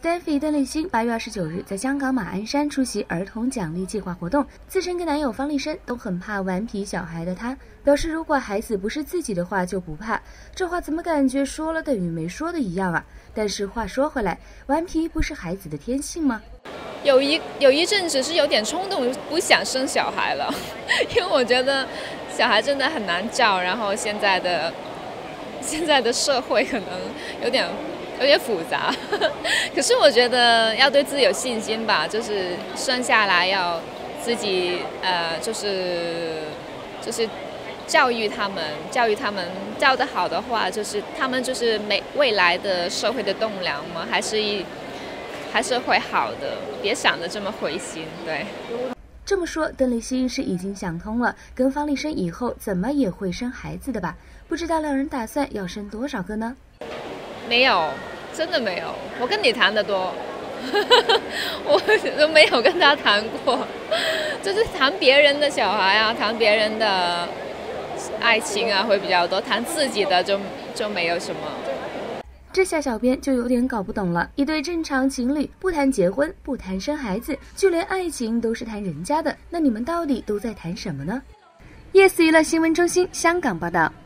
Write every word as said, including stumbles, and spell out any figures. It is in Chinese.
Stephy 邓丽欣八月二十九日在香港马鞍山出席儿童奖励计划活动，自身跟男友方力申都很怕顽皮小孩的她，表示如果孩子不是自己的话就不怕。这话怎么感觉说了等于没说的一样啊？但是话说回来，顽皮不是孩子的天性吗？ 有一有一阵子是有点冲动，不想生小孩了，因为我觉得小孩真的很难教，然后现在的现在的社会可能有点。有点复杂，可是我觉得要对自己有信心吧，就是生下来要自己呃，就是就是教育他们，教育他们教得好的话，就是他们就是没未来的社会的栋梁嘛，还是一还是会好的，别想得这么灰心，对。 这么说，邓丽欣是已经想通了，跟方力申以后怎么也会生孩子的吧？不知道两人打算要生多少个呢？ 没有，真的没有。我跟你谈得多，我都没有跟他谈过，就是谈别人的小孩啊，谈别人的爱情啊会比较多，谈自己的就就没有什么。 这下小编就有点搞不懂了，一对正常情侣不谈结婚，不谈生孩子，就连爱情都是谈人家的，那你们到底都在谈什么呢？Yes 娱乐新闻中心香港报道。